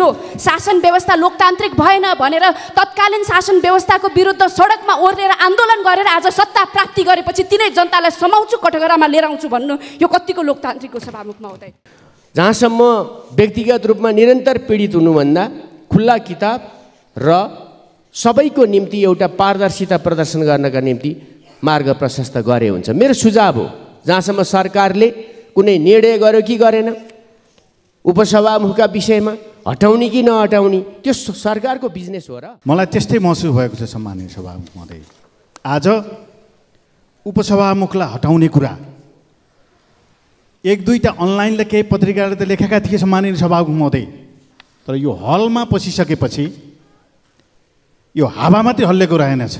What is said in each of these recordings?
हिजो शासन व्यवस्था लोकतान्त्रिक भएन भनेर तत्कालीन शासन व्यवस्थाको विरुद्ध सडकमा ओर्लेर आन्दोलन गरेर आज सत्ता प्राप्ति गरेपछि तिनै जनतालाई समाउँछु कटघरामा लिएर आउँछु भन्नु यो कतिको लोकतान्त्रिक हो सभामुख महोदय? जहाँसम्म व्यक्तिगत रूपमा निरन्तर पीडित हुनुभन्दा खुल्ला किताब र सबैको निम्ति एउटा पारदर्शिता प्रदर्शन गर्नका निम्ति मार्ग प्रशस्त गरे हुन्छ। मेरो सुझाव हो, जहाँसम्म सरकारले कुनै निर्णय गर्यो कि गरेन उपसभामुखका विषयमा हटाउने कि नहटाउने त्यो सरकारको बिजनेस हो र। मलाई त्यस्तै महसुस भएको छ सम्माननीय सभामुख महोदय। आज उपसभामुखलाई हटाउने कुरा एक दुईटा अनलाइनले केही पत्रिकाले त लेखेका थिए सम्माननीय सभामुख महोदय, तर यो हलमा पसिसकेपछि यो हावा मात्रै हल्लेको रहेनछ।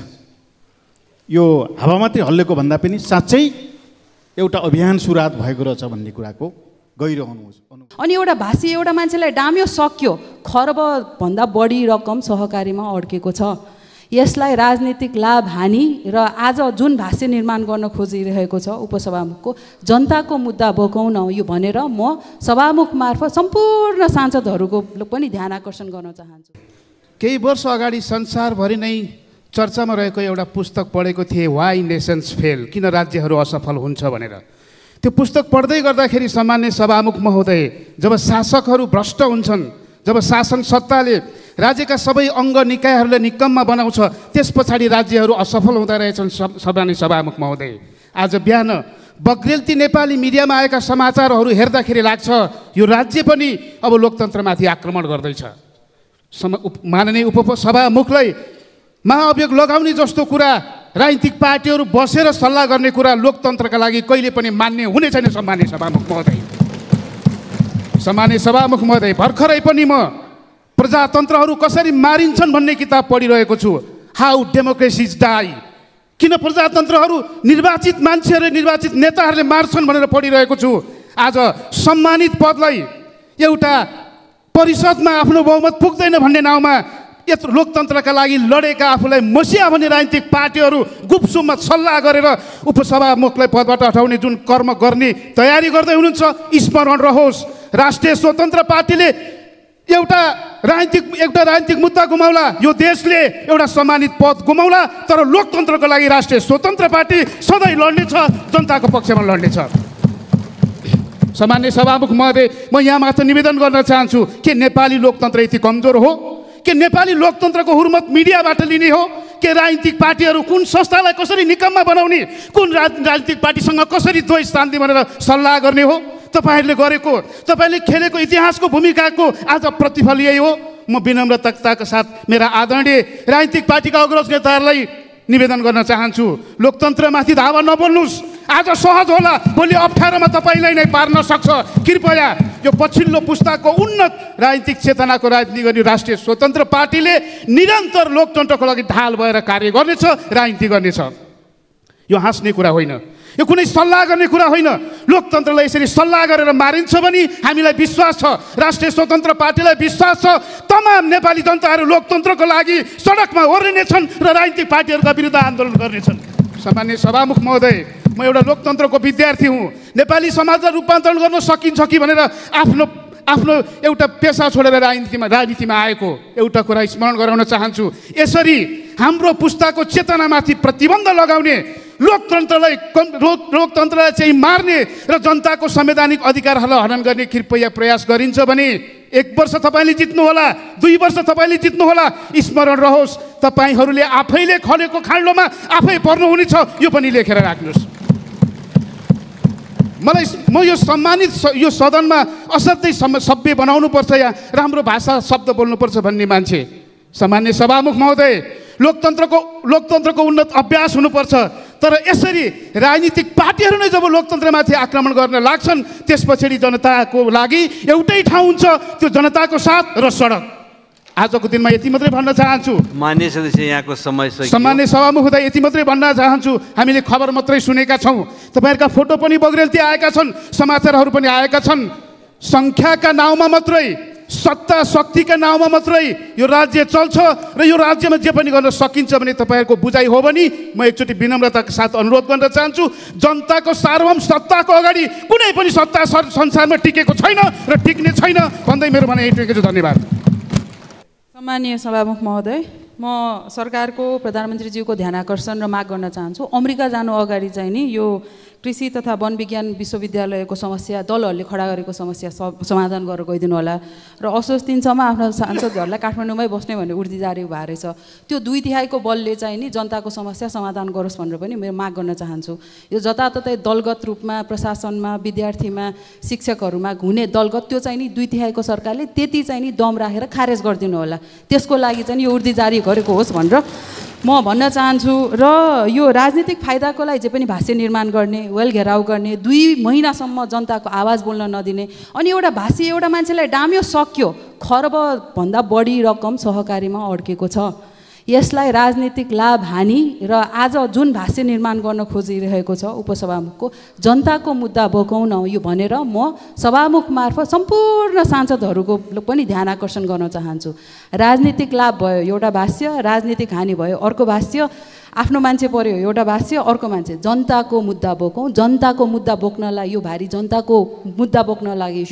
यो हावा मात्रै हल्लेको भन्दा पनि साँच्चै एउटा अभियान सुरुवात भएको रहेछ भन्ने कुराको गहिरो अनुभव। अनि एउटा भाषी एउटा मान्छेलाई डाम्यो सक्यो, खरबभन्दा बढी रकम सहकारीमा अड्केको छ। यसलाई राजनीतिक लाभ हानि र आज जुन भाष्य निर्माण गर्न खोजिरहेको छ उपसभामुखको जनताको मुद्दा बोकाउन यो भनेर म सभामुख मार्फत सम्पूर्ण सांसदहरूको पनि ध्यान आकर्षण गर्न चाहन्छु। केही वर्ष अगाडि संसारभरि नै चर्चामा रहेको एउटा पुस्तक पढेको थिएँ, वाइ नेसन्स फेल, किन राज्यहरू असफल हुन्छ भनेर। त्यो पुस्तक पढ्दै गर्दाखेरि सामान्य सभामुख महोदय, जब शासकहरू भ्रष्ट हुन्छन्, जब शासन सत्ताले राज्यका सबै अङ्ग निकायहरूलाई निकम्मा बनाउँछ, त्यस पछाडि राज्यहरू असफल हुँदा रहेछन् सामान्य सभामुख महोदय। आज बिहान बग्रेलती नेपाली मिडियामा आएका समाचारहरू हेर्दाखेरि लाग्छ यो राज्य पनि अब लोकतन्त्रमाथि आक्रमण गर्दैछ। माननीय उपसभामुखलाई महाअभियोग लगाउने जस्तो कुरा, राजनीतिक पार्टीहरू बसेर सल्लाह गर्ने कुरा लोकतन्त्रका लागि कहिले पनि मान्य हुने छैन सम्माननीय सभामुख महोदय। सम्माननीय सभामुख महोदय, भर्खरै पनि म प्रजातन्त्रहरू कसरी मारिन्छन् भन्ने किताब पढिरहेको छु, हाउ डेमोक्रेसीज डाई। किन प्रजातन्त्रहरू निर्वाचित मान्छेहरू निर्वाचित नेताहरूले मार्छन् भनेर पढिरहेको छु। आज सम्मानित पदलाई एउटा परिषदमा आफ्नो बहुमत पुग्दैन भन्ने नाउँमा यत्रो लोकतन्त्रका लागि लडेका आफूलाई मसिया भन्ने राजनीतिक पार्टीहरू गुपसुममा सल्लाह गरेर उपसभामुखलाई पदबाट हटाउने जुन कर्म गर्ने तयारी गर्दै हुनुहुन्छ, स्मरण रहोस् राष्ट्रिय स्वतन्त्र पार्टीले एउटा राजनीतिक मुद्दा गुमाउला, यो देशले एउटा सम्मानित पद गुमाउला, तर लोकतन्त्रको लागि राष्ट्रिय स्वतन्त्र पार्टी सधैँ लड्नेछ, जनताको पक्षमा लड्नेछ। सामान्य सभामुख महोदय, म यहाँ मात्र निवेदन गर्न चाहन्छु के नेपाली लोकतन्त्र यति कमजोर हो? के नेपाली लोकतन्त्रको हुर्मत मिडियाबाट लिने हो? के राजनीतिक पार्टीहरू कुन संस्थालाई कसरी निकम्मा बनाउने, कुन राजनीतिक पार्टीसँग कसरी द्वैत शान्ति भनेर सल्लाह गर्ने हो? तपाईँहरूले गरेको, तपाईँले खेलेको इतिहासको भूमिकाको आज प्रतिफल यही हो। म विनम्रताका साथ मेरा आदरणीय राजनीतिक पार्टीका अग्रज नेताहरूलाई निवेदन गर्न चाहन्छु, लोकतन्त्रमाथि धावा नबोल्नुहोस्। आज सहज होला, भोलि अप्ठ्यारोमा तपाईँलाई नै पार्न सक्छ। कृपया यो पछिल्लो पुस्ताको उन्नत राजनीतिक चेतनाको राजनीति गर्ने राष्ट्रिय स्वतन्त्र पार्टीले निरन्तर लोकतन्त्रको लागि ढाल भएर कार्य गर्नेछ, राजनीति गर्नेछ। यो हाँस्ने कुरा होइन, यो कुनै सल्लाह गर्ने कुरा होइन। लोकतन्त्रलाई यसरी सल्लाह गरेर मारिन्छ भने हामीलाई विश्वास छ, राष्ट्रिय स्वतन्त्र पार्टीलाई विश्वास छ, तमाम नेपाली जनताहरू लोकतन्त्रको लागि सडकमा ओर्लिनेछन् र राजनीतिक पार्टीहरूका विरुद्ध आन्दोलन गर्नेछन्। सामान्य सभामुख महोदय, म एउटा लोकतन्त्रको विद्यार्थी हुँ। नेपाली समाजलाई रूपान्तरण गर्न सकिन्छ कि भनेर आफ्नो एउटा पेसा छोडेर राजनीतिमा आएको एउटा कुरा स्मरण गराउन चाहन्छु। यसरी हाम्रो पुस्ताको चेतनामाथि प्रतिबन्ध लगाउने, लोकतन्त्रलाई चाहिँ मार्ने र जनताको संवैधानिक अधिकारहरूलाई हनन गर्ने कृपया प्रयास गरिन्छ भने 1 वर्ष तपाईँले जित्नुहोला, 2 वर्ष तपाईँले जित्नुहोला। स्मरण रहोस्, तपाईँहरूले आफैले खनेको खाल्डोमा आफै पर्नुहुनेछ, यो पनि लेखेर राख्नुहोस्। म यो सम्मानित यो सदनमा असाध्यै सभ्य बनाउनुपर्छ, यहाँ राम्रो भाषा शब्द बोल्नुपर्छ भन्ने मान्छे। सामान्य सभामुख महोदय, लोकतन्त्रको उन्नत अभ्यास हुनुपर्छ, तर यसरी राजनीतिक पार्टीहरू नै जब लोकतन्त्रमाथि आक्रमण गर्न लाग्छन्, त्यसपछि जनताको लागि एउटै ठाउँ हुन्छ, त्यो जनताको साथ र सडक। आजको दिनमा यति मात्रै भन्न चाहन्छु। मान्य सदस्य, यहाँको समय सकियो। सामान्य सभामुख महोदय, यति मात्रै भन्न चाहन्छु, हामीले खबर मात्रै सुनेका छौँ, तपाईँहरूका फोटो पनि बग्रेलती आएका छन्, समाचारहरू पनि आएका छन्। सङ्ख्याका नाउँमा मात्रै, सत्ता शक्तिका नाउँमा मात्रै यो राज्य चल्छ र यो राज्यमा जे पनि गर्न सकिन्छ भने तपाईँहरूको बुझाइ हो भने म एकचोटि विनम्रताका साथ अनुरोध गर्न चाहन्छु, जनताको सार्वभौम सत्ताको अगाडि कुनै पनि सत्ता संसारमा टिकेको छैन र टिक्ने छैन भन्दै मेरो भनाइ यही टुकेको छु। धन्यवाद। सम्मानीय सभामुख महोदय, म सरकारको प्रधानमन्त्रीज्यूको ध्यान आकर्षण र माग गर्न चाहन्छु। अमेरिका जानु अगाडि चाहिँ नि यो कृषि तथा वन विज्ञान विश्वविद्यालयको समस्या दलहरूले खडा गरेको समस्या समाधान गरेर गइदिनु होला र असोज 3 सम्म आफ्नो सांसदहरूलाई काठमाडौँमै बस्ने भन्ने उर्दी जारी भएर रहेछ। त्यो 2/3 बलले चाहिँ नि जनताको समस्या समाधान गरोस् भनेर पनि मेरो माग गर्न चाहन्छु। यो जताततै दलगत रूपमा प्रशासनमा, विद्यार्थीमा, शिक्षकहरूमा हुने दलगत त्यो चाहिँ नि 2/3 सरकारले त्यति चाहिँ नि दम राखेर खारेज गरिदिनु होला। त्यसको लागि चाहिँ यो उर्दी जारी गरेको होस् भनेर म भन्न चाहन्छु। र यो राजनीतिक फाइदाको लागि जे पनि भाष्य निर्माण गर्ने, वेल घेराउ गर्ने, 2 महिनासम्म जनताको आवाज बोल्न नदिने, अनि एउटा भाषी एउटा मान्छेलाई डाम्यो सक्यो, खरबभन्दा बढी रकम सहकारीमा अड्केको छ। यसलाई राजनीतिक लाभ हानि र आज जुन भाष्य निर्माण गर्न खोजिरहेको छ उपसभामुखको, जनताको मुद्दा बोकाउन यो भनेर म सभामुख मार्फत सम्पूर्ण सांसदहरूको पनि ध्यान आकर्षण गर्न चाहन्छु। राजनीतिक लाभ भयो एउटा भाष्य, राजनीतिक हानि भयो अर्को भाष्य, आफ्नो मान्छे पर्यो एउटा भाष्य, अर्को मान्छे। जनताको मुद्दा बोकौँ, जनताको मुद्दा बोक्नलाई यो भारी जनताको मुद्दा बोक्न लागि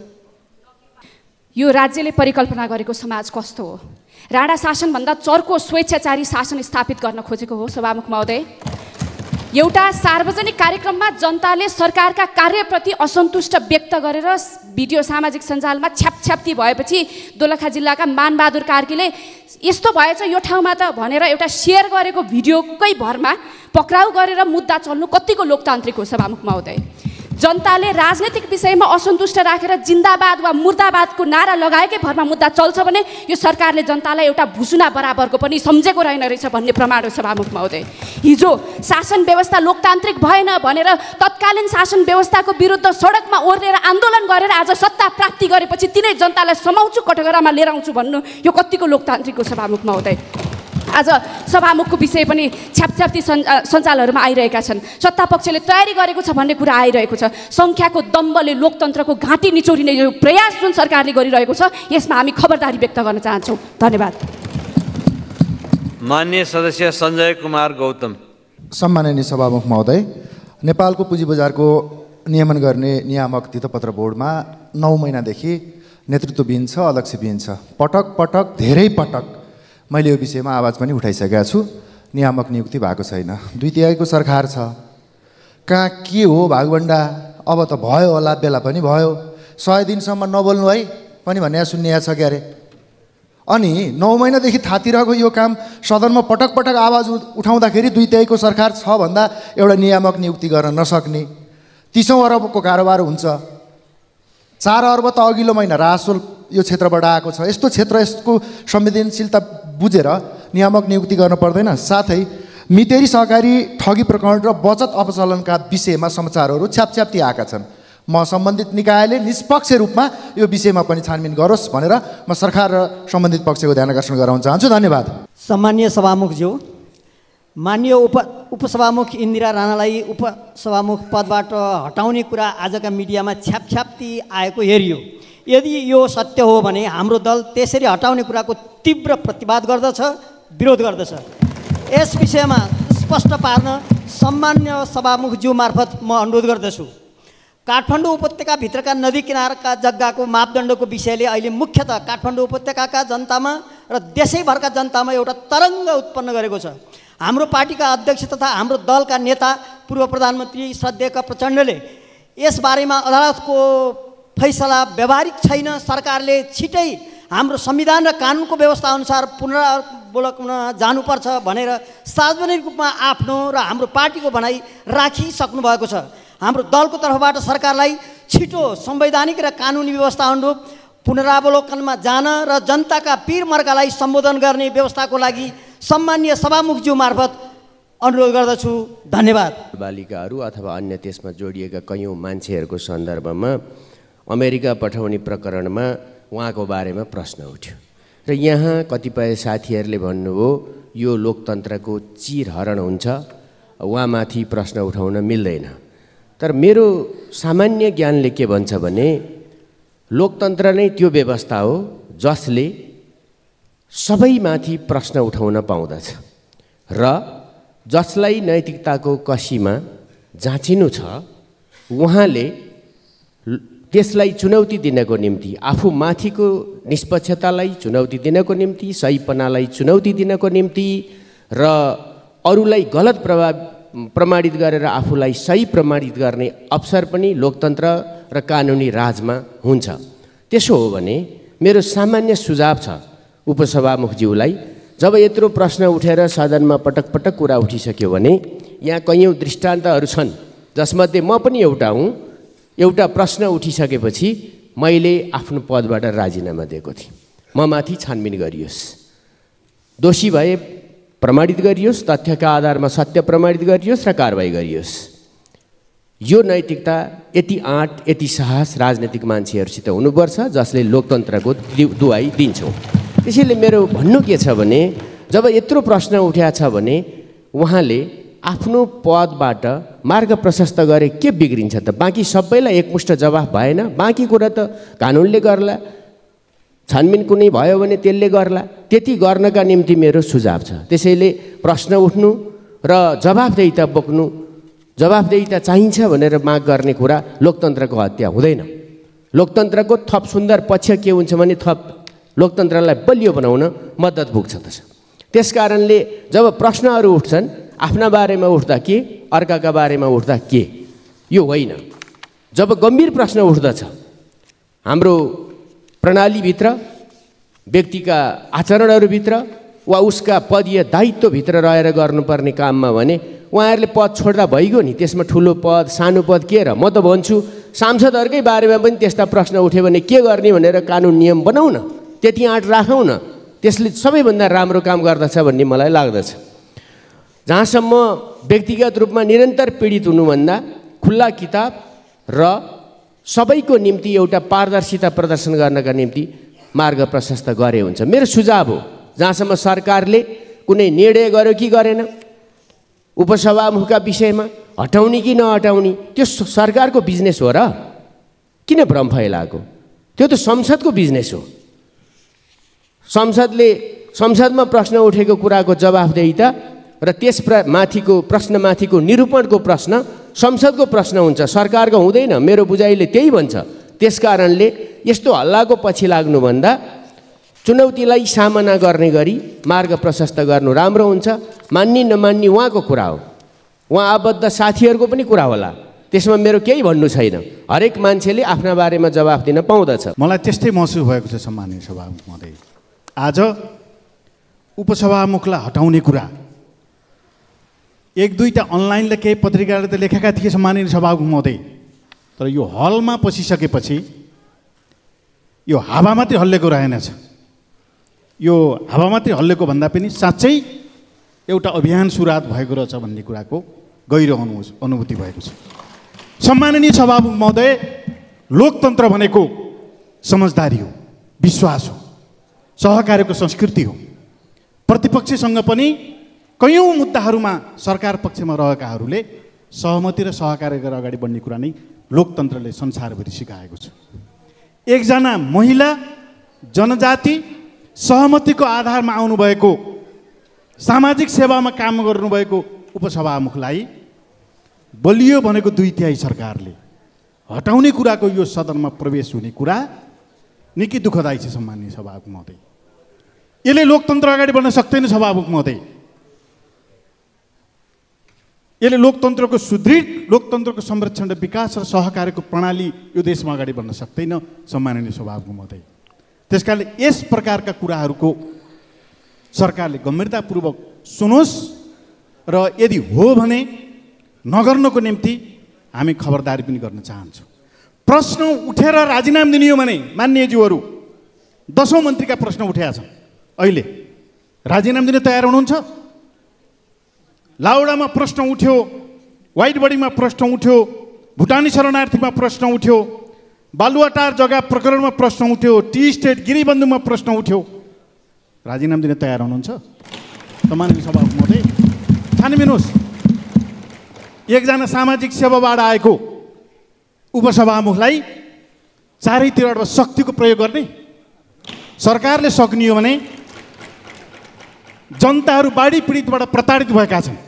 यो राज्यले परिकल्पना गरेको समाज कस्तो हो? राणा शासनभन्दा चर्को स्वेच्छाचारी शासन स्थापित गर्न खोजेको हो सभामुख महोदय। एउटा सार्वजनिक कार्यक्रममा जनताले सरकारका कार्यप्रति असन्तुष्ट व्यक्त गरेर भिडियो सामाजिक सञ्जालमा छ्यापछ्याप्ती भएपछि दोलखा जिल्लाका मानबहादुर कार्कीले यस्तो भएछ यो ठाउँमा त भनेर एउटा सेयर गरेको भिडियोकै भरमा पक्राउ गरेर मुद्दा चल्नु कतिको लोकतान्त्रिक हो सभामुख महोदय? जनताले राजनीतिक विषयमा असन्तुष्ट राखेर जिन्दाबाद वा मुर्दाबादको नारा लगाएकै भरमा मुद्दा चल्छ भने यो सरकारले जनतालाई एउटा भुसुना बराबरको पनि सम्झेको रहेन रहेछ भन्ने प्रमाण हो सभामुख महोदय। हिजो शासन व्यवस्था लोकतान्त्रिक भएन भनेर तत्कालीन शासन व्यवस्थाको विरुद्ध सडकमा ओर्लेर आन्दोलन गरेर आज सत्ता प्राप्ति गरेपछि तिनै जनतालाई समाउँछु कटघरामा लिएर आउँछु भन्नु यो कतिको लोकतान्त्रिक हो सभामुख महोदय? आज सभामुखको विषय पनि छ्यापछ्याप्ती सञ्जालहरूमा आइरहेका छन्। सत्तापक्षले तयारी गरेको छ भन्ने कुरा आइरहेको छ। सङ्ख्याको दम्बले लोकतन्त्रको घाँटी निचोरिने यो प्रयास जुन सरकारले गरिरहेको छ यसमा हामी खबरदारी व्यक्त गर्न चाहन्छौँ। धन्यवाद। माननीय सदस्य सञ्जय कुमार गौतम। सम्माननीय सभामुख महोदय, नेपालको पुँजी बजारको नियमन गर्ने नियामक धितोपत्र बोर्डमा 9 महिनादेखि नेतृत्वविहीन छ, अध्यक्षविहीन छ। पटक पटक धेरै पटक मैले यो विषयमा आवाज पनि उठाइसकेका छु। नियामक नियुक्ति भएको छैन। 2/3 सरकार छ, कहाँ के हो भागभण्डा? अब त भयो होला, बेला पनि भयो। 100 दिनसम्म नबोल्नु है पनि भन्ने सुन्ने छ क्यारे। अनि 9 महिनादेखि थातिरहेको यो काम सदनमा पटक पटक आवाज उठाउँदाखेरि 2/3 सरकार छ भन्दा एउटा नियामक नियुक्ति गर्न नसक्ने। 30 अरबको कारोबार हुन्छ। 4 अर्ब त अघिल्लो महिना राजस्व यो क्षेत्रबाट आएको छ। यस्तो क्षेत्र यसको संवेदनशीलता बुझेर नियामक नियुक्ति गर्न पर्दैन। साथै मितेरी सहकारी ठगी प्रकरण र बचत अपचलनका विषयमा समाचारहरू छ्यापछ्याप्ती आएका छन्। म सम्बन्धित निकायले निष्पक्ष रूपमा यो विषयमा पनि छानबिन गरोस् भनेर म सरकार र सम्बन्धित पक्षको ध्यान आकर्षण गराउन चाहन्छु। धन्यवाद। सम्मानीय सभामुखज्यू, माननीय उपसभामुख इन्दिरा राणालाई उपसभामुख पदबाट हटाउने कुरा आजका मिडियामा छ्यापछ्याप्ती आएको हेरियो। यदि यो सत्य हो भने हाम्रो दल त्यसरी हटाउने कुराको तीव्र प्रतिवाद गर्दछ, विरोध गर्दछ। यस विषयमा स्पष्ट पार्न सम्मान्य सभामुखज्यू मार्फत म अनुरोध गर्दछु। काठमाडौँ उपत्यकाभित्रका नदी किनारका जग्गाको मापदण्डको विषयले अहिले मुख्यतः काठमाडौँ उपत्यकाका जनतामा र देशैभरका जनतामा एउटा तरङ्ग उत्पन्न गरेको छ। हाम्रो पार्टीका अध्यक्ष तथा हाम्रो दलका नेता पूर्व प्रधानमन्त्री श्रद्धेय प्रचण्डले यसबारेमा अदालतको फैसला व्यवहारिक छैन, सरकारले छिटै हाम्रो संविधान र कानुनको व्यवस्था अनुसार पुनरावलोकन जानुपर्छ भनेर सार्वजनिक रूपमा आफ्नो र हाम्रो पार्टीको भनाइ राखिसक्नु भएको छ। हाम्रो दलको तर्फबाट सरकारलाई छिटो संवैधानिक र कानुनी व्यवस्था अनुरूप पुनरावलोकनमा जान र जनताका पीर मर्कालाई सम्बोधन गर्ने व्यवस्थाको लागि सम्मानीय सभामुखज्यू मार्फत अनुरोध गर्दछु। धन्यवाद। बालिकाहरू अथवा अन्य त्यसमा जोडिएका कयौँ मान्छेहरूको सन्दर्भमा अमेरिका पठाउने प्रकरणमा उहाँको बारेमा प्रश्न उठ्यो र यहाँ कतिपय साथीहरूले भन्नुभयो यो लोकतन्त्रको चिरहरण हुन्छ, उहाँमाथि प्रश्न उठाउन मिल्दैन। तर मेरो सामान्य ज्ञानले के भन्छ भने लोकतन्त्र नै त्यो व्यवस्था हो जसले सबैमाथि प्रश्न उठाउन पाउँदछ र जसलाई नैतिकताको कसीमा जाँचिनु छ उहाँले त्यसलाई चुनौती दिनको निम्ति, आफू माथिको निष्पक्षतालाई चुनौती दिनको निम्ति, सहीपनालाई चुनौती दिनको निम्ति र अरूलाई गलत प्रमाणित गरेर आफूलाई सही प्रमाणित गर्ने अवसर पनि लोकतन्त्र र कानुनी राजमा हुन्छ। त्यसो हो भने मेरो सामान्य सुझाव छ उपसभामुखज्यूलाई, जब यत्रो प्रश्न उठेर सदनमा पटक पटक कुरा उठिसक्यो भने यहाँ कैयौँ दृष्टान्तहरू छन्, जसमध्ये म पनि एउटा हुँ। एउटा प्रश्न उठिसकेपछि मैले आफ्नो पदबाट राजीनामा दिएको थिएँ। म माथि छानबिन गरियोस्, दोषी भए प्रमाणित गरियोस्, तथ्यका आधारमा सत्य प्रमाणित गरियोस् र कारबाही गरियोस्। यो नैतिकता, यति आँट, यति साहस राजनीतिक मान्छेहरूसित हुनुपर्छ जसले लोकतन्त्रको दुहाई दिन्छौँ। त्यसैले मेरो भन्नु के छ भने, जब यत्रो प्रश्न उठ्या छ भने उहाँले आफ्नो पदबाट मार्ग प्रशस्त गरे के बिग्रिन्छ त? बाँकी सबैलाई एकमुष्ट जवाफ भएन? बाँकी कुरा त कानुनले गर्ला, छानबिन कुनै भयो भने त्यसले गर्ला। त्यति गर्नका निम्ति मेरो सुझाव छ। त्यसैले प्रश्न उठ्नु र जवाफदेहिता बोक्नु, जवाफदेहिता चाहिन्छ भनेर माग गर्ने कुरा लोकतन्त्रको हत्या हुँदैन। लोकतन्त्रको थप सुन्दर पक्ष के हुन्छ भने थप लोकतन्त्रलाई बलियो बनाउन मद्दत पुग्छ। त्यसकारणले जब प्रश्नहरू उठ्छन्, आफ्ना बारेमा उठ्दा के, अर्काका बारेमा उठ्दा के, यो होइन। जब गम्भीर प्रश्न उठ्दछ हाम्रो प्रणालीभित्र, व्यक्तिका आचरणहरूभित्र वा उसका पदीय दायित्वभित्र रहेर गर्नुपर्ने काममा भने उहाँहरूले पद छोड्दा भइगयो नि। त्यसमा ठुलो पद सानो पद के र? म त भन्छु सांसदहरूकै बारेमा पनि त्यस्ता प्रश्न उठ्यो भने के गर्ने भनेर कानुन नियम बनाउन, त्यति आँट राखौँ न। त्यसले सबैभन्दा राम्रो काम गर्दछ भन्ने मलाई लाग्दछ। जहाँसम्म व्यक्तिगत रूपमा निरन्तर पीडित हुनुभन्दा खुल्ला किताब र सबैको निम्ति एउटा पारदर्शिता प्रदर्शन गर्नका निम्ति मार्ग प्रशस्त गरे हुन्छ। मेरो सुझाव हो, जहाँसम्म सरकारले कुनै निर्णय गर्यो कि गरेन उपसभामुखका विषयमा, हटाउने कि नहटाउने, त्यो सरकारको बिजनेस हो र? किन भ्रम फैलाएको? त्यो त संसदको बिजनेस हो। संसदमा प्रश्न उठेको कुराको जवाफदेहिता र माथिको प्रश्नमाथिको निरूपणको प्रश्न संसदको प्रश्न हुन्छ, सरकारको हुँदैन। मेरो बुझाइले त्यही भन्छ। त्यसकारणले यस्तो हल्लाको पछि लाग्नुभन्दा चुनौतीलाई सामना गर्ने गरी मार्ग प्रशस्त गर्नु राम्रो हुन्छ। मान्ने नमान्ने उहाँको कुरा हो, उहाँ आबद्ध साथीहरूको पनि कुरा होला, त्यसमा मेरो केही भन्नु छैन। हरेक मान्छेले आफ्ना बारेमा जवाफ दिन पाउँदछ। मलाई त्यस्तै महसुस भएको छ सम्माननीय सभामुख महोदय। आज उपसभामुखलाई हटाउने कुरा एक दुईवटा अनलाइनले केही पत्रिकाले त लेखेका थिए सम्माननीय सभामुख महोदय, तर यो हलमा पसिसकेपछि यो हावा मात्रै हल्लेको रहेनछ। यो हावा मात्रै हल्लेको भन्दा पनि साँच्चै एउटा अभियान सुरुवात भएको रहेछ भन्ने कुराको गहिरो अनुभूति भएको छ। सम्माननीय सभामुख महोदय, लोकतन्त्र भनेको समझदारी हो, विश्वास हो, सहकार्यको संस्कृति हो। प्रतिपक्षसँग पनि कैयौँ मुद्दाहरूमा सरकार पक्षमा रहेकाहरूले सहमति र सहकार्य गरेर अगाडि बढ्ने कुरा नै लोकतन्त्रले संसारभरि सिकाएको छ। एकजना महिला जनजाति सहमतिको आधारमा आउनुभएको, सामाजिक सेवामा काम गर्नुभएको उपसभामुखलाई बलियो भनेको 2/3 सरकारले हटाउने कुराको यो सदनमा प्रवेश हुने कुरा निकै दुःखदायी छ सम्माननीय सभामुख महोदय। यसले लोकतन्त्र अगाडि बढ्न सक्दैन सभामुख महोदय। यसले लोकतन्त्रको सुदृढ, लोकतन्त्रको संरक्षण र विकास र सहकार्यको प्रणाली यो देशमा अगाडि बढ्न सक्दैन सम्माननीय सभामुख महोदय। त्यसकारणले यस प्रकारका कुराहरूको सरकारले गम्भीरतापूर्वक सुनोस् र यदि हो भने नगर्नको निम्ति हामी खबरदारी पनि गर्न चाहन्छौँ। प्रश्न उठेर राजीनामा दिने हो भने माननीयज्यूहरू 10औं मन्त्रीका प्रश्न उठेका छन्, अहिले राजीनामा दिन तयार हुनुहुन्छ? लाउडामा प्रश्न उठ्यो, वाइट बडीमा प्रश्न उठ्यो, भुटानी शरणार्थीमा प्रश्न उठ्यो, बालुवाटार जग्गा प्रकरणमा प्रश्न उठ्यो, टी स्टेट गिरीबन्धुमा प्रश्न उठ्यो। राजीनामा दिन तयार हुनुहुन्छ? सम्माननीय सभामुख महोदय, छानिदिनुहोस्। एकजना सामाजिक सेवाबाट आएको उपसभामुखलाई चारैतिरबाट शक्तिको प्रयोग गर्ने सरकारले सक्ने हो भने जनताहरू बाढी पीडितबाट प्रताडित भएका छन्,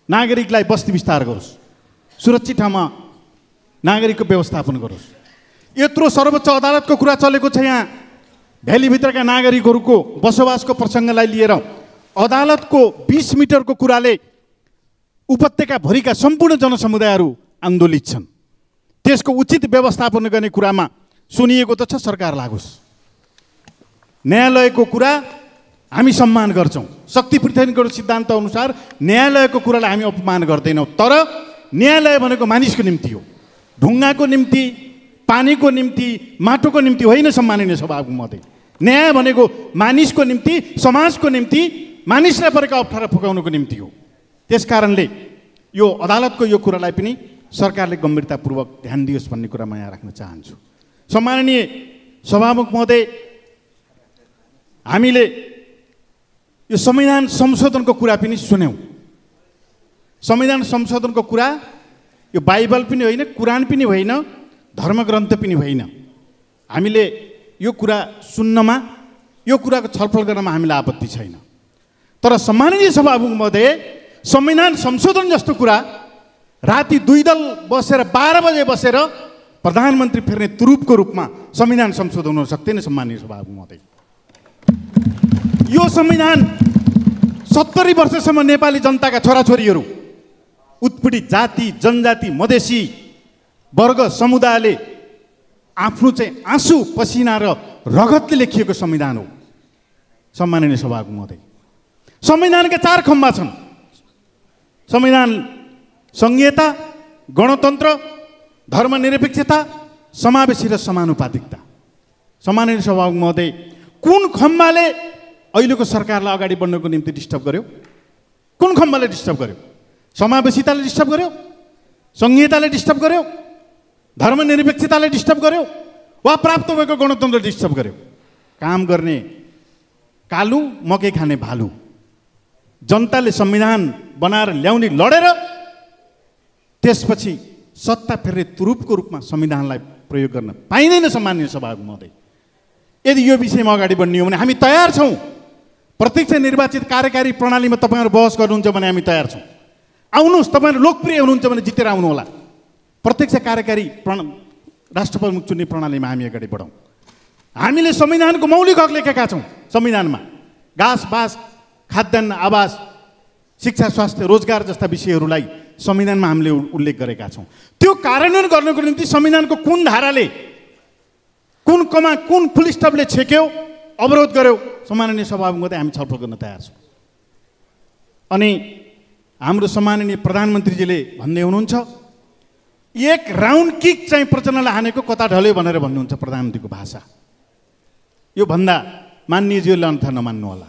नागरिकलाई बस्ती विस्तार गरोस्, सुरक्षित ठाउँमा नागरिकको व्यवस्थापन गरोस्। यत्रो सर्वोच्च अदालतको कुरा चलेको छ यहाँ भ्यालीभित्रका नागरिकहरूको बसोबासको प्रसङ्गलाई लिएर अदालतको 20 मिटरको कुराले उपत्यकाभरिका सम्पूर्ण जनसमुदायहरू आन्दोलित छन्। त्यसको उचित व्यवस्थापन गर्ने कुरामा सुनिएको त छ, सरकार लागोस्। न्यायालयको कुरा हामी सम्मान गर्छौँ। शक्ति पृथ्वीको सिद्धान्त अनुसार न्यायालयको कुरालाई हामी अपमान गर्दैनौँ। तर न्यायालय भनेको मानिसको निम्ति हो, ढुङ्गाको निम्ति, पानीको निम्ति, माटोको निम्ति होइन। सम्माननीय सभामुख महोदय, न्याय भनेको मानिसको निम्ति, समाजको निम्ति, मानिसलाई परेका अप्ठ्यारा फुकाउनुको निम्ति हो। त्यस कारणले यो अदालतको यो कुरालाई पनि सरकारले गम्भीरतापूर्वक ध्यान दियोस् भन्ने कुरा म यहाँ राख्न चाहन्छु। सम्माननीय सभामुख महोदय, हामीले यो संविधान संशोधनको कुरा पनि सुन्यौँ। संविधान संशोधनको कुरा यो बाइबल पनि होइन, कुरान पनि होइन, धर्मग्रन्थ पनि होइन। हामीले यो कुरा सुन्नमा, यो कुराको छलफल गर्नमा हामीलाई आपत्ति छैन। तर सम्माननीय सभामुख महोदय, संविधान संशोधन जस्तो कुरा राति 2 दल बसेर 12 बजे बसेर प्रधानमन्त्री फेर्ने तुरुपको रूपमा संविधान संशोधन हुन सक्दैन। सम्माननीय सभामुख महोदय, यो संविधान 70 वर्षसम्म नेपाली जनताका छोराछोरीहरू, उत्पीडित जाति, जनजाति, मधेसी वर्ग समुदायले आफ्नो चाहिँ आँसु, पसिना र रगतले लेखिएको संविधान हो। सम्माननीय सभामुख महोदय, संविधानका 4 खम्बा छन्। संविधान संघीयता, गणतन्त्र, धर्मनिरपेक्षता, समावेशी र समानुपातिकता। सम्माननीय सभामुख महोदय, कुन खम्बाले अहिलेको सरकारलाई अगाडि बढ्नको निम्ति डिस्टर्ब गर्यो? कुन खम्बाले डिस्टर्ब गर्यो? समावेशिताले डिस्टर्ब गर्यो? संघीयताले डिस्टर्ब गर्यो? धर्मनिरपेक्षताले डिस्टर्ब गर्यो? वा प्राप्त भएको गणतन्त्रले डिस्टर्ब गर्यो? काम गर्ने कालु, मकै खाने भालु। जनताले संविधान बनाएर ल्याउने लडेर त्यसपछि सत्ता फेर्ने तुरुपको रूपमा संविधानलाई प्रयोग गर्न पाइँदैन। सम्माननीय सभामुख महोदय, यदि यो विषयमा अगाडि बढ्ने हो भने हामी तयार छौँ। प्रत्यक्ष निर्वाचित कार्यकारी प्रणालीमा तपाईँहरू बहस गर्नुहुन्छ भने हामी तयार छौँ। आउनुहोस्, तपाईँहरू लोकप्रिय हुनुहुन्छ भने जितेर आउनु होला। प्रत्यक्ष कार्यकारी राष्ट्रप्रमुख चुन्ने प्रणालीमा हामी अगाडि बढौँ। हामीले संविधानको मौलिक हक लेखेका छौँ। संविधानमा घाँस, बास, खाद्यान्न, आवास, शिक्षा, स्वास्थ्य, रोजगार जस्ता विषयहरूलाई संविधानमा हामीले उल्लेख गरेका छौँ। त्यो कार्यान्वयन गर्नको निम्ति संविधानको कुन धाराले, कुन कमा, कुन फुल स्टपले छेक्यो, अवरोध गर्यो, सम्माननीय सभामुख महोदय, हामी छलफल गर्न तयार छौँ। अनि हाम्रो सम्माननीय प्रधानमन्त्रीजीले भन्दै हुनुहुन्छ, एक राउन्ड किक चाहिँ प्रचण्डलाई हानेको कता ढल्यो भनेर भन्नुहुन्छ प्रधानमन्त्रीको भाषा। यो भन्दा मान्यज्यूले अन्त नमान्नु होला।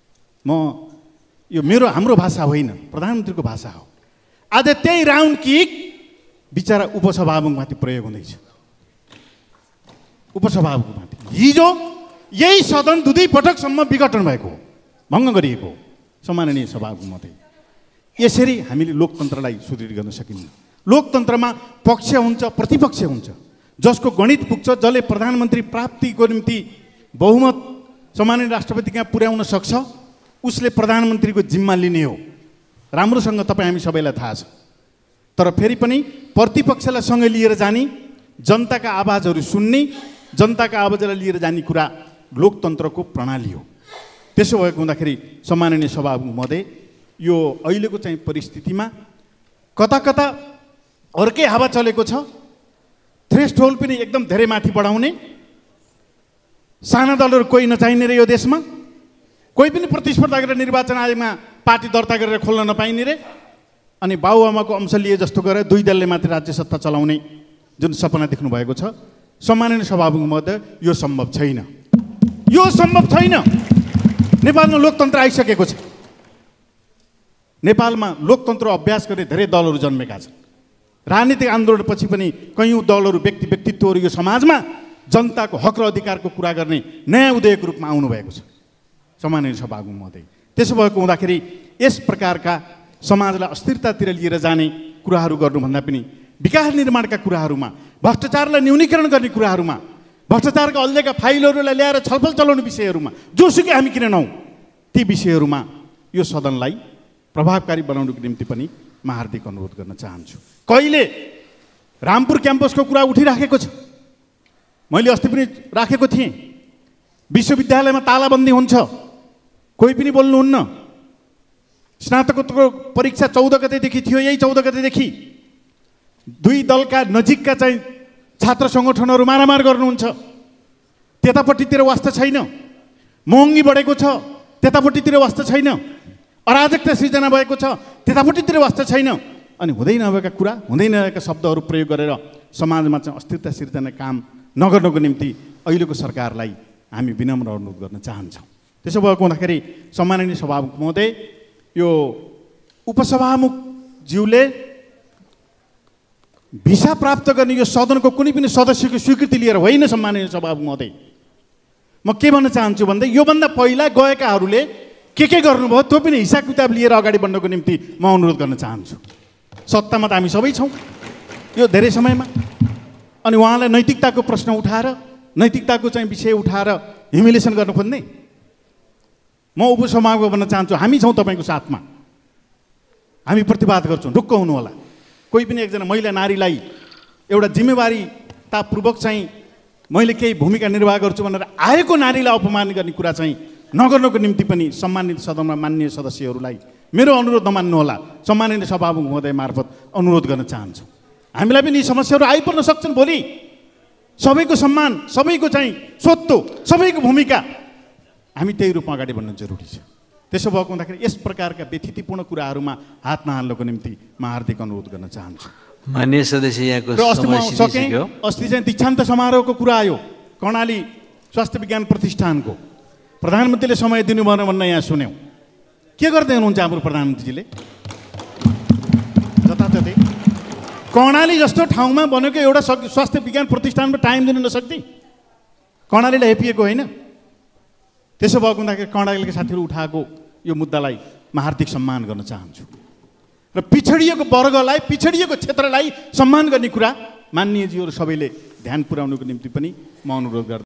यो हाम्रो भाषा होइन, प्रधानमन्त्रीको भाषा हो। आज त्यही राउन्ड किक बिचरा उपसभामुखमाथि प्रयोग हुँदैछ। उपसभामुखमाथि हिजो यही सदन 2 पटकसम्म विघटन भएको हो, भङ्ग गरिएको हो। सम्माननीय सभामुख महोदय, यसरी हामीले लोकतन्त्रलाई सुदृढ गर्न सकिन्न। लोकतन्त्रमा पक्ष हुन्छ, प्रतिपक्ष हुन्छ। जसको गणित पुग्छ, जसले प्रधानमन्त्री प्राप्तिको निम्ति बहुमत सम्माननीय राष्ट्रपति कहाँ पुर्याउन सक्छ, उसले प्रधानमन्त्रीको जिम्मा लिने हो। राम्रोसँग तपाईँ हामी सबैलाई थाहा छ। तर फेरि पनि प्रतिपक्षलाई सँगै लिएर जाने, जनताका आवाजहरू सुन्ने, जनताका आवाजलाई लिएर जाने कुरा लोकतन्त्रको प्रणाली हो। त्यसो भएको हुँदाखेरि सम्माननीय सभामुख महोदय, यो अहिलेको चाहिँ परिस्थितिमा कता कता अर्कै हावा चलेको छ। थ्रेसहोल्ड पनि एकदम धेरै माथि बढाउने, साना दलहरू कोही नचाहिने रे यो देशमा, कोही पनि प्रतिस्पर्धा गरेर निर्वाचन आयोगमा पार्टी दर्ता गरेर खोल्न नपाइने रे, अनि बाबुआमाको अंश लिए जस्तो गरेर 2 दलले मात्र राज्य सत्ता चलाउने जुन सपना देख्नु भएको छ। सम्माननीय सभामुख महोदय, यो सम्भव छैन। यो सम्भव छैन। नेपालमा लोकतन्त्र आइसकेको छ। नेपालमा लोकतन्त्र अभ्यास गर्ने धेरै दलहरू जन्मेका छन्। राजनीतिक आन्दोलनपछि पनि कयौँ दलहरू, व्यक्तित्वहरू यो समाजमा जनताको हक र अधिकारको कुरा गर्ने नयाँ उदयको रूपमा आउनुभएको छ। सम्माननीय सभामुख महोदय, त्यसो भएको हुँदाखेरि यस प्रकारका समाजलाई अस्थिरतातिर लिएर जाने कुराहरू गर्नुभन्दा पनि विकास निर्माणका कुराहरूमा, भ्रष्टाचारलाई न्यूनीकरण गर्ने कुराहरूमा, भ्रष्टाचारका अल्झेका फाइलहरूलाई ल्याएर छलफल चलाउने विषयहरूमा, जोसुकै हामी किन नहौँ, ती विषयहरूमा यो सदनलाई प्रभावकारी बनाउनुको निम्ति पनि म हार्दिक अनुरोध गर्न चाहन्छु। कहिले रामपुर क्याम्पसको कुरा उठिराखेको छ, मैले अस्ति पनि राखेको थिएँ, विश्वविद्यालयमा तालाबन्दी हुन्छ, कोही पनि बोल्नुहुन्न। स्नातकोत्तर परीक्षा 14 गतेदेखि थियो, यही 14 गतेदेखि दुई दलका नजिकका चाहिँ छात्र सङ्गठनहरू मारामार गर्नुहुन्छ। त्यतापट्टितिर वास्ता छैन, महँगी बढेको छ, त्यतापट्टितिर वास्ता छैन, अराजकता सृजना भएको छ, त्यतापट्टितिर वास्ता छैन। अनि हुँदै नभएका कुरा, हुँदै नभएका शब्दहरू प्रयोग गरेर समाजमा चाहिँ अस्थिरता सिर्जना काम नगर्नको निम्ति अहिलेको सरकारलाई हामी विनम्र अनुरोध गर्न चाहन्छौँ। त्यसो भएको हुँदाखेरि सम्माननीय सभामुख महोदय, यो उपसभामुखज्यूले भिसा प्राप्त गर्ने यो सदनको कुनै पनि सदस्यको स्वीकृति लिएर होइन। सम्माननीय सभामुख महोदय, म के भन्न चाहन्छु भन्दा योभन्दा पहिला गएकाहरूले के गर्नुभयो त्यो पनि हिसाब किताब लिएर अगाडि बढ्नको निम्ति म अनुरोध गर्न चाहन्छु। सत्तामा त हामी सबै छौँ यो धेरै समयमा, अनि उहाँलाई नैतिकताको प्रश्न उठाएर, नैतिकताको चाहिँ विषय उठाएर ह्युमिलेसन गर्न खोज्ने? म उपसभामुख भन्न चाहन्छु, हामी छौँ तपाईँको साथमा, हामी प्रतिवाद गर्छौँ। ढुक्क हुनु होला। कोही पनि एकजना महिला नारीलाई एउटा जिम्मेवारीतापूर्वक चाहिँ मैले केही भूमिका निर्वाह गर्छु भनेर आएको नारीलाई अपमान गर्ने कुरा चाहिँ नगर्नको निम्ति पनि सम्मानित सदनमा माननीय सदस्यहरूलाई मेरो अनुरोध नमान्नुहोला। सम्माननीय सभामुख महोदय मार्फत अनुरोध गर्न चाहन्छु। हामीलाई पनि यी समस्याहरू आइपर्न सक्छन् भोलि। सबैको सम्मान, सबैको चाहिँ स्वत्व, सबैको भूमिका, हामी त्यही रूपमा अगाडि बढ्नु जरुरी छ। त्यसो भएको हुँदाखेरि यस प्रकारका व्यथितिपूर्ण कुराहरूमा हात नहाल्नको निम्ति म हार्दिक अनुरोध गर्न चाहन्छु। माननीय सदस्य, यहाँको समय सिद्धिसक्यो। अस्ति चाहिँ दीक्षान्त समारोहको कुरा आयो, कर्णाली स्वास्थ्य विज्ञान प्रतिष्ठानको। प्रधानमन्त्रीले समय दिनु भएन भन्न यहाँ सुन्यौँ। के गर्दै हुनुहुन्छ हाम्रो प्रधानमन्त्रीजीले? जताततै कर्णाली जस्तो ठाउँमा बनेको एउटा स्वास्थ्य विज्ञान प्रतिष्ठानमा टाइम दिनु नसक्ने? कर्णालीलाई हेपिएको होइन? त्यसो भएको हुँदाखेरि कर्णालीका साथीहरू उठाएको यो मुद्दालाई म हार्दिक सम्मान गर्न चाहन्छु र पिछडिएको वर्गलाई, पिछडिएको क्षेत्रलाई सम्मान गर्ने कुरा माननीयजीहरू सबैले ध्यान पुर्याउनुको निम्ति पनि म अनुरोध गर्छु।